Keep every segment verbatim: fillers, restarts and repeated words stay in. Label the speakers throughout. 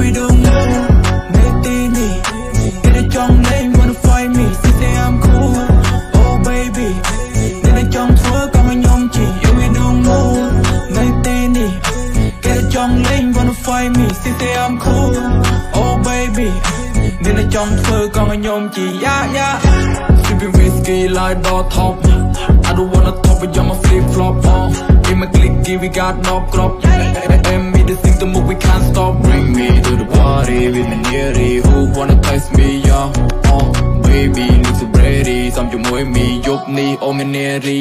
Speaker 1: we don't know Netini Get a young name wanna find me Say say I'm cool Oh baby Get a young twerk I'm a young G Yeah we don't know Netini Get a young name wanna find me Say say I'm cool Oh baby Get a young twerk I'm a young G Yeah yeah Sipping whiskey like the top I don't wanna top but you're my flip flop uh. In my clicky we got no crop And me the thing to move we can't stop Bring me to the party with me nearly Who wanna taste me yeah uh, Baby look so pretty Some you move me yup ni oh me nearly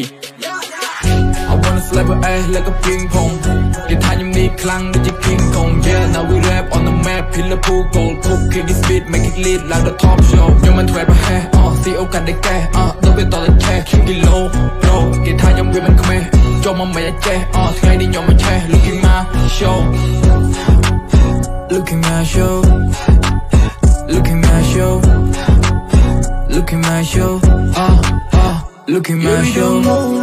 Speaker 1: I wanna slap her ass like a ping pong Cái thai nhầm ni clang để chỉ King Kong Yeah now we rap on the map Pillar pool gold Cook kick it speed make it lead like the top show Nhưng mình thuê bà hair uh, see ô cả để kè uh, đâu biết tao là che Cái low bro Cái thai nhầm vì mình không mê Cho mà mày là che uh, ngày đi nhom mà che Look at my show Look at my show Look at my show Look at my show uh, uh, Look at my show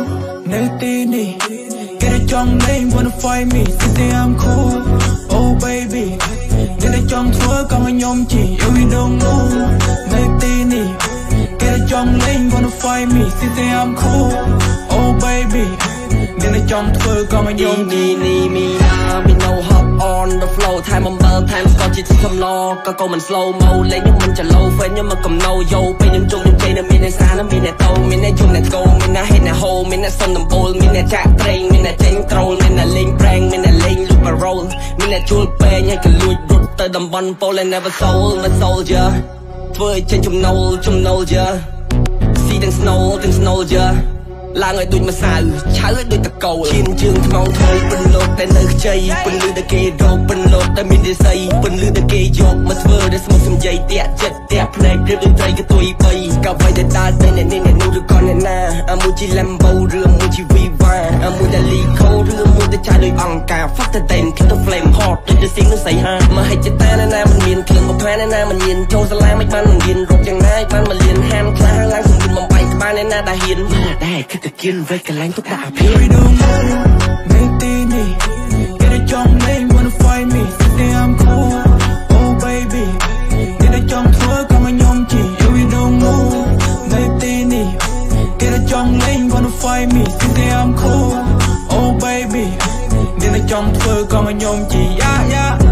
Speaker 1: Netini Get a young name wanna find me Say say I'm cool Oh baby Get a young twerk I'm a young G Yeah we don't know Netini Get a young name wanna find me Say say I'm cool Oh baby Get a young twerk I'm a young G
Speaker 2: Me me now me know hop on the flow Time I'm bell time start chỉ thầm lo Có câu mình slow mo lấy nhưng mình chả lâu phê nhưng mà cầm nâu yo Bây nhưng chung nhưng chơi nè mình nè xa nó mình nè tâu Mình nè chung nè go mình nè head nè hole Mình nè sông nè bowl mình nè chat train Mình nè chanh troll mình nè link prank Mình nè link loop và roll Mình nè chul bê nhai cả lùi rút tới đầm bắn Poland never sold my soldier Với trên chung nâu chung nâu yeah See thằng snow thằng snow yeah là người đuôi mà xài trái đuôi tạc cầu chiến trường thì mong thôi bên lột đến nơi chơi bên lư đã kê rô bên lột ta mình để xây bên lư đã kê dọc mà thưa để xem xem dây tẹt chết tẹt này rêu đôi tay cái tôi bay cả vai để ta đây này này nuôi được con này na à mua chỉ làm bầu rửa mua chỉ vi va à mua đã ly khâu rửa mua đã trái đôi bằng cả phát ta đèn khi tôi flame hot để cho tiếng nó xảy ha mà hay chết ta na mình miền thường một hai na mình nhìn trâu sa la mấy ban mình nhìn rột chẳng nay ban mình liền ham khá lang cùng mình mong bay ba na đã hiền đây khi ta kiên với cái lánh tốt đã biết
Speaker 1: we don't know Netini Get a young name wanna find me Say say I'm cool Oh baby Get a young twerk I'm a young G Yeah we don't know Netini Get a young name wanna find me Say say I'm cool Oh baby Get a young twerk I'm a young G Yeah yeah